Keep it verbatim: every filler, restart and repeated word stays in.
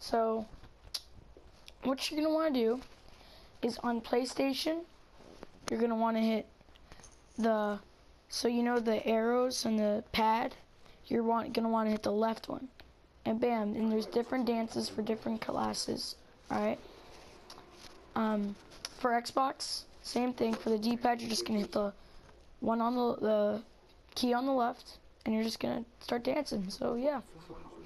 So what you're gonna want to do is on PlayStation, you're gonna want to hit the, so you know the arrows and the pad, you're want, gonna want to hit the left one, and bam, and there's different dances for different classes. Alright. Um, for Xbox, same thing. For the D-pad, you're just gonna hit the one on the, the key on the left, and you're just gonna start dancing. So yeah.